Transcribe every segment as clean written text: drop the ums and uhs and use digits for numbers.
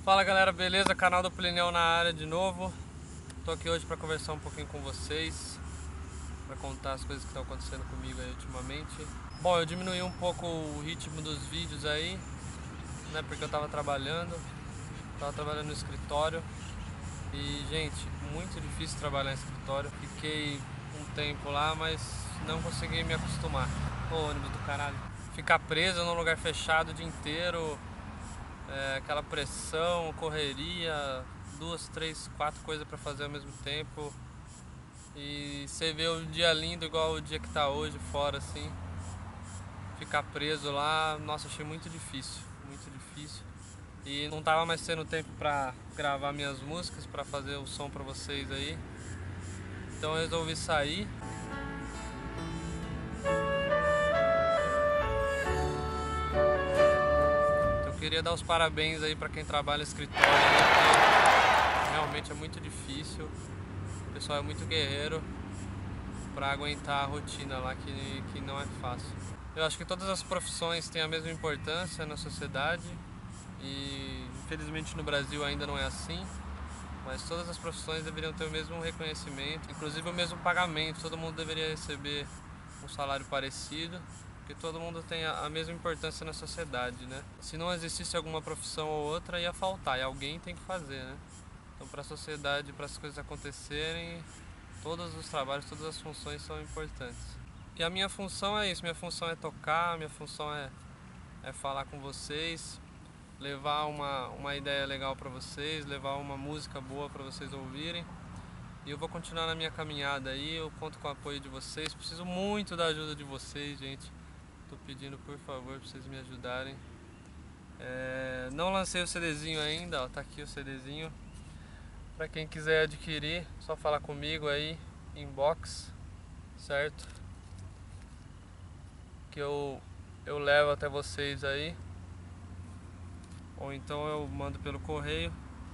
Fala galera, beleza? Canal do Plineu na área de novo. Tô aqui hoje para conversar um pouquinho com vocês, para contar as coisas que estão acontecendo comigo aí ultimamente. Bom, eu diminuí um pouco o ritmo dos vídeos aí, né? Porque eu tava trabalhando no escritório. E gente, muito difícil trabalhar em escritório. Fiquei um tempo lá, mas não consegui me acostumar. Ô, ônibus do caralho. Ficar preso num lugar fechado o dia inteiro. Aquela pressão, correria, 2, 3, 4 coisas pra fazer ao mesmo tempo. E você vê o dia lindo igual o dia que tá hoje fora assim. Ficar preso lá, nossa, achei muito difícil, muito difícil. E não tava mais tendo tempo pra gravar minhas músicas, pra fazer o som pra vocês aí. Então eu resolvi sair. Queria dar os parabéns aí pra quem trabalha no escritório, né? Porque realmente é muito difícil. O pessoal é muito guerreiro pra aguentar a rotina lá que não é fácil. Eu acho que todas as profissões têm a mesma importância na sociedade e infelizmente no Brasil ainda não é assim, mas todas as profissões deveriam ter o mesmo reconhecimento, inclusive o mesmo pagamento. Todo mundo deveria receber um salário parecido, porque todo mundo tem a mesma importância na sociedade, né? Se não existisse alguma profissão ou outra, ia faltar, e alguém tem que fazer, né? Então, para a sociedade, para as coisas acontecerem, todos os trabalhos, todas as funções são importantes. E a minha função é isso, minha função é tocar, minha função é falar com vocês, levar uma ideia legal para vocês, levar uma música boa para vocês ouvirem. E eu vou continuar na minha caminhada aí, eu conto com o apoio de vocês, preciso muito da ajuda de vocês, gente. Tô pedindo por favor pra vocês me ajudarem. Não lancei o CDzinho ainda, ó, tá aqui o CDzinho. Pra quem quiser adquirir, só falar comigo aí, inbox, certo? Que eu levo até vocês aí. Ou então eu mando pelo correio.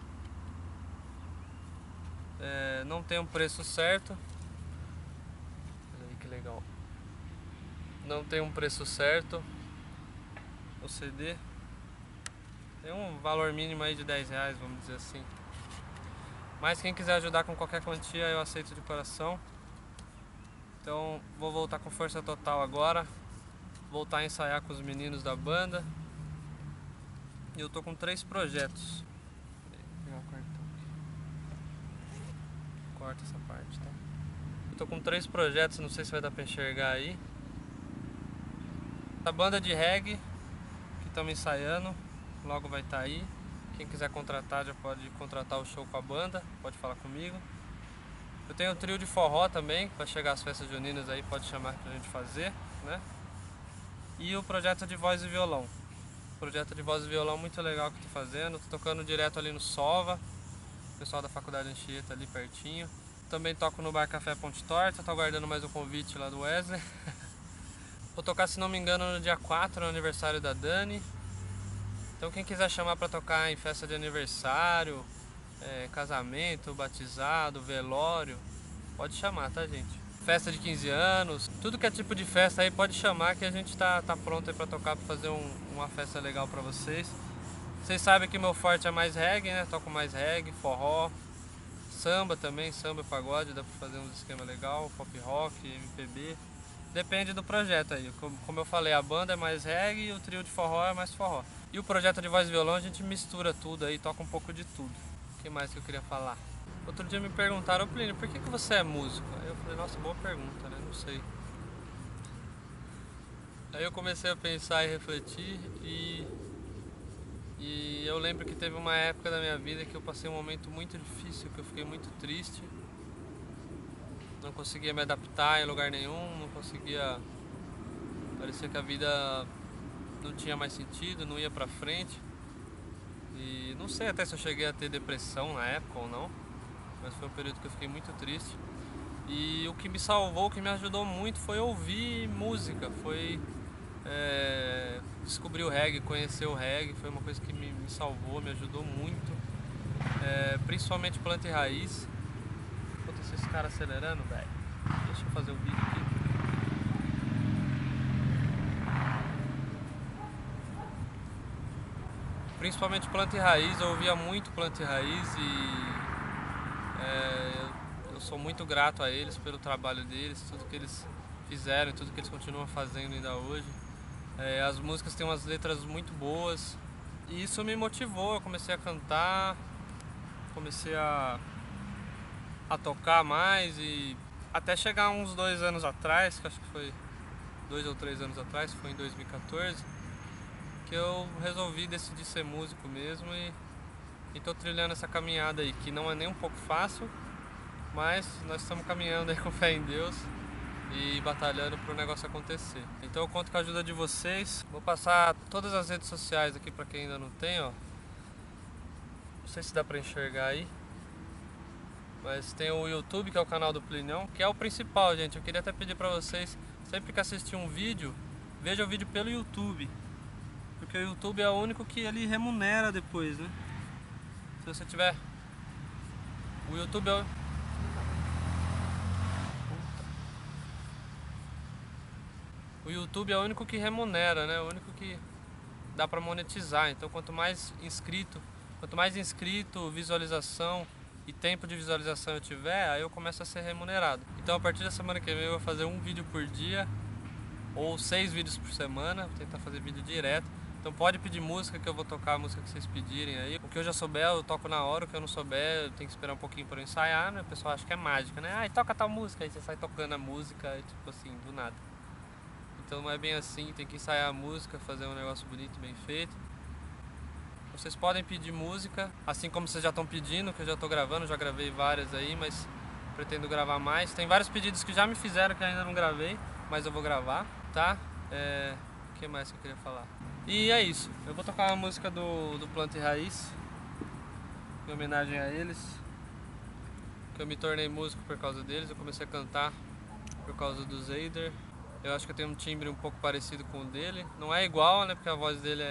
Não tem um preço certo. Olha aí que legal. Não tem um preço certo o CD. Tem um valor mínimo aí de R$10, vamos dizer assim. Mas quem quiser ajudar com qualquer quantia eu aceito de coração. Então vou voltar com força total agora. Voltar a ensaiar com os meninos da banda. E eu tô com 3 projetos. Vou pegar o cartão aqui. Corta essa parte, tá? Eu tô com 3 projetos, não sei se vai dar pra enxergar aí. A banda de reggae que estamos ensaiando, logo vai estar aí. Quem quiser contratar já pode contratar o show com a banda, pode falar comigo. Eu tenho um trio de forró também, que vai chegar às festas juninas aí, pode chamar pra gente fazer, né? E o projeto de voz e violão. Projeto de voz e violão muito legal que eu tô fazendo, tô tocando direto ali no Sova, o pessoal da faculdade Anchieta ali pertinho. Também toco no Bar Café Ponte Torta, tô aguardando mais um convite lá do Wesley. Vou tocar, se não me engano, no dia 4, no aniversário da Dani. Então quem quiser chamar pra tocar em festa de aniversário, casamento, batizado, velório, pode chamar, tá gente? Festa de 15 anos, tudo que é tipo de festa aí pode chamar que a gente tá pronto aí pra tocar, pra fazer uma festa legal pra vocês. Vocês sabem que meu forte é mais reggae, né? Toco mais reggae, forró, samba também, samba e pagode, dá pra fazer uns esquemas legal, pop rock, MPB. Depende do projeto aí, como eu falei, a banda é mais reggae e o trio de forró é mais forró. E o projeto de voz e violão a gente mistura tudo aí, toca um pouco de tudo. O que mais que eu queria falar? Outro dia me perguntaram, Plínio, por que você é músico? Aí eu falei, nossa, boa pergunta, né? Não sei. Aí eu comecei a pensar e refletir e eu lembro que teve uma época da minha vida que eu passei um momento muito difícil, que eu fiquei muito triste. Não conseguia me adaptar em lugar nenhum, não conseguia... Parecia que a vida não tinha mais sentido, não ia pra frente. E não sei até se eu cheguei a ter depressão na época ou não, mas foi um período que eu fiquei muito triste. E o que me salvou, o que me ajudou muito foi ouvir música, foi descobrir o reggae, conhecer o reggae, foi uma coisa que me salvou, me ajudou muito. Principalmente Planta e Raiz. Puta, esses caras acelerando, velho. Deixa eu fazer um vídeo aqui. principalmente Planta e Raiz. Eu ouvia muito Planta e Raiz e eu sou muito grato a eles pelo trabalho deles, tudo que eles fizeram, tudo que eles continuam fazendo ainda hoje. As músicas têm umas letras muito boas e isso me motivou. Eu comecei a cantar, comecei a tocar mais, e até chegar uns 2 anos atrás, que acho que foi 2 ou 3 anos atrás, foi em 2014, que eu resolvi decidir ser músico mesmo e tô trilhando essa caminhada aí, que não é nem um pouco fácil, mas nós estamos caminhando aí com fé em Deus e batalhando para o negócio acontecer. Então eu conto com a ajuda de vocês. Vou passar todas as redes sociais aqui para quem ainda não tem, ó. Não sei se dá para enxergar aí, mas tem o YouTube, que é o canal do Plinião, que é o principal, gente. Eu queria até pedir para vocês, sempre que assistir um vídeo, veja o vídeo pelo YouTube, porque o YouTube é o único que ele remunera depois, né? Se você tiver... O YouTube é o YouTube é o único que remunera, né? O único que dá para monetizar. Então quanto mais inscrito, visualização e tempo de visualização eu tiver, aí eu começo a ser remunerado. Então a partir da semana que vem eu vou fazer um vídeo por dia ou 6 vídeos por semana, vou tentar fazer vídeo direto. Então pode pedir música que eu vou tocar a música que vocês pedirem aí. O que eu já souber eu toco na hora, o que eu não souber eu tenho que esperar um pouquinho para eu ensaiar, né? O pessoal acha que é mágica, né? Ah, toca tal música, aí você sai tocando a música, tipo assim, do nada. Então não é bem assim, tem que ensaiar a música, fazer um negócio bonito, bem feito. Vocês podem pedir música, assim como vocês já estão pedindo, que eu já estou gravando, já gravei várias aí, mas pretendo gravar mais. Tem vários pedidos que já me fizeram que ainda não gravei, mas eu vou gravar, tá? O que mais que eu queria falar? E é isso, eu vou tocar uma música do Planta e Raiz, em homenagem a eles, que eu me tornei músico por causa deles. Eu comecei a cantar por causa do Zeider. Eu acho que eu tenho um timbre um pouco parecido com o dele. Não é igual, né? Porque a voz dele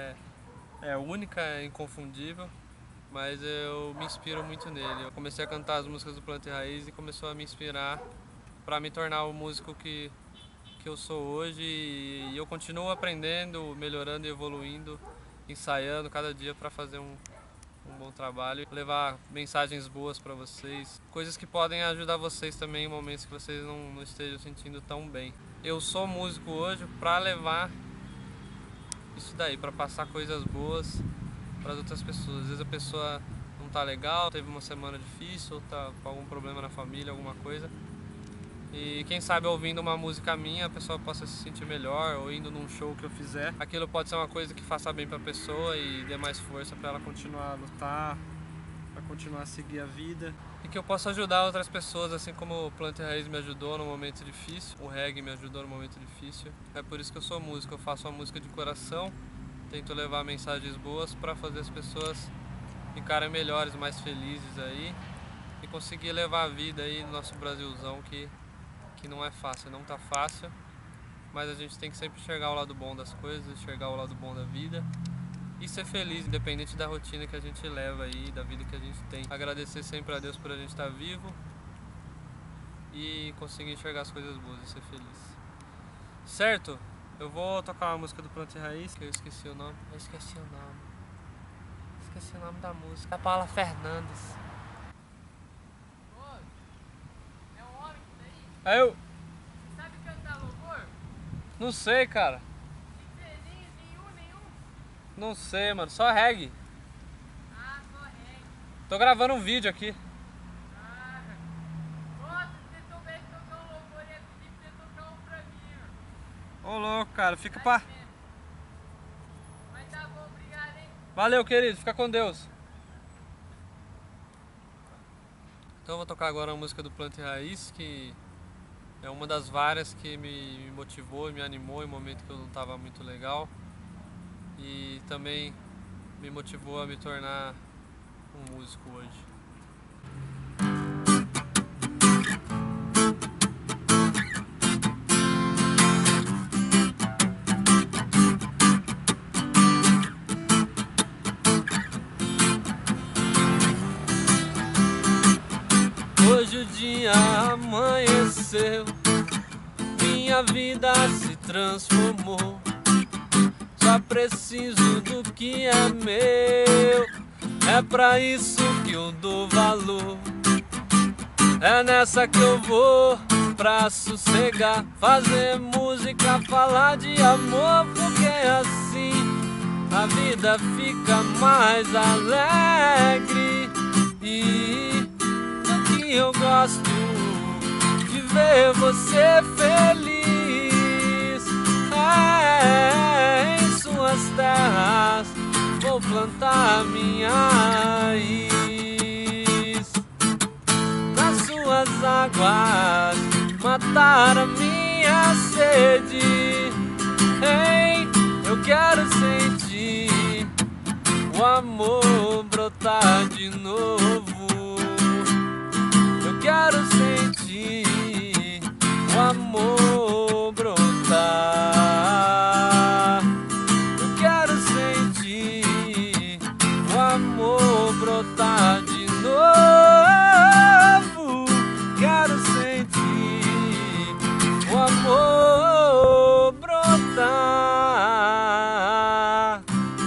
é única, é inconfundível. Mas eu me inspiro muito nele. Eu comecei a cantar as músicas do Planta e Raiz e começou a me inspirar para me tornar o músico que eu sou hoje. E eu continuo aprendendo, melhorando e evoluindo, ensaiando cada dia para fazer um bom trabalho, levar mensagens boas para vocês, coisas que podem ajudar vocês também em momentos que vocês não estejam sentindo tão bem. Eu sou músico hoje para levar isso daí, para passar coisas boas para as outras pessoas. Às vezes a pessoa não tá legal, teve uma semana difícil, ou tá com algum problema na família, alguma coisa. E quem sabe ouvindo uma música minha a pessoa possa se sentir melhor, ou indo num show que eu fizer. Aquilo pode ser uma coisa que faça bem pra pessoa e dê mais força pra ela continuar a lutar, pra continuar a seguir a vida. E que eu possa ajudar outras pessoas, assim como o Planta e Raiz me ajudou no momento difícil, o reggae me ajudou no momento difícil. É por isso que eu sou músico, eu faço uma música de coração, tento levar mensagens boas pra fazer as pessoas ficarem melhores, mais felizes aí, e conseguir levar a vida aí no nosso Brasilzão que não é fácil, não tá fácil, mas a gente tem que sempre enxergar o lado bom das coisas, enxergar o lado bom da vida e ser feliz, independente da rotina que a gente leva aí, da vida que a gente tem. Agradecer sempre a Deus por a gente estar vivo e conseguir enxergar as coisas boas e ser feliz. Certo? Eu vou tocar uma música do Planta e Raiz, que eu esqueci o nome. Esqueci o nome da música. A Paula Fernandes. Aí eu... Sabe cantar louvor? Não sei, cara. Nenhum? Não sei, mano. Só reggae. Ah, só reggae. Tô gravando um vídeo aqui. Ah, nossa, se você soubesse tocar um louvor, eu ia pedir pra você tocar um pra mim, ó. Ô, louco, cara. Fica pra... Mas tá bom, obrigado, hein? Valeu, querido. Fica com Deus. Então eu vou tocar agora uma música do Planta e Raiz, que é uma das várias que me motivou e me animou em um momento que eu não estava muito legal. E também me motivou a me tornar um músico hoje. Hoje o dia amanheceu, minha vida se transformou. Só só preciso do que é meu. É pra isso que eu dou valor. É nessa que eu vou pra sossegar, fazer música, falar de amor, porque assim a vida fica mais alegre. E do que eu gosto de ver você feliz. É, em suas terras vou plantar minha raiz. Nas suas águas matar a minha sede. Ei, eu quero sentir o amor brotar de novo. Eu quero sentir o amor brotar. Eu quero sentir o amor brotar de novo. Quero sentir o amor brotar.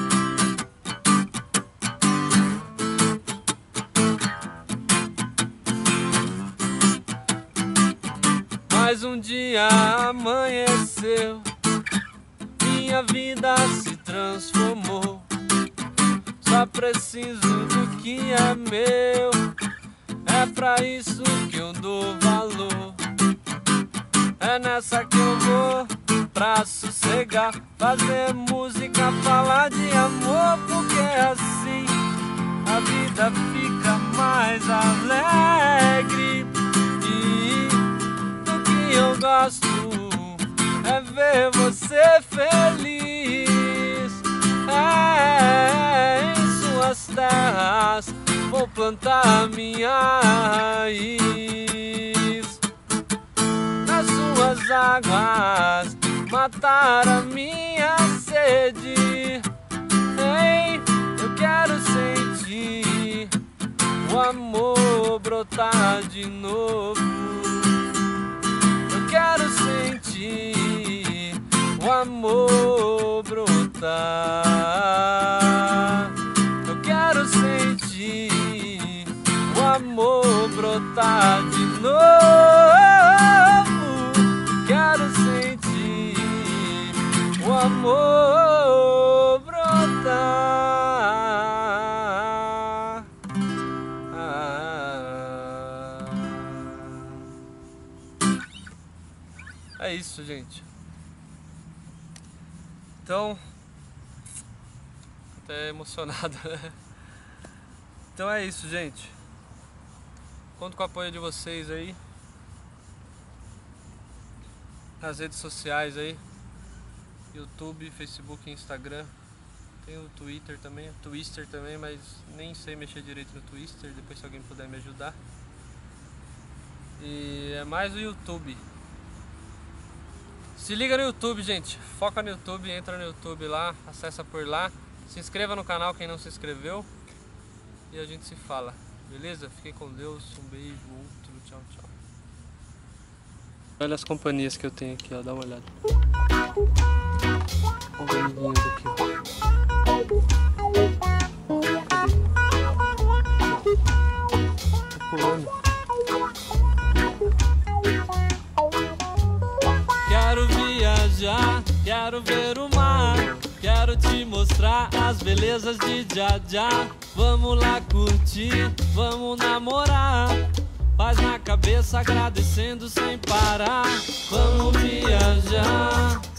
Mais um dia amanheceu, minha vida se transformou. Só preciso do que é meu. É pra isso que eu dou valor. É nessa que eu vou pra sossegar, fazer música, falar de amor, porque assim a vida fica mais alegre. E do que eu gosto é ver você feliz. É, em suas terras vou plantar minha raiz. Nas suas águas matar a minha sede. Ei, eu quero sentir o amor brotar de novo. Eu quero sentir o amor brotar. Eu quero sentir o amor brotar de novo. Quero sentir o amor brotar. É isso, gente. Então, até emocionado, né? Então é isso, gente. Conto com o apoio de vocês aí nas redes sociais aí, YouTube, Facebook, Instagram. Tem o Twitter também, mas nem sei mexer direito no Twitter. Depois, se alguém puder me ajudar. E é mais o YouTube. Se liga no YouTube, gente. Foca no YouTube, entra no YouTube lá, acessa por lá. Se inscreva no canal quem não se inscreveu. E a gente se fala, beleza? Fiquem com Deus, um beijo, outro, tchau, tchau. Olha as companhias que eu tenho aqui, ó, dá uma olhada. Olha os amiguinhos aqui, ó. Tá pulando. Quero viajar, quero ver o mar, quero te mostrar as belezas de Jajá. Vamos lá curtir, vamos namorar, paz na cabeça agradecendo sem parar. Vamos viajar.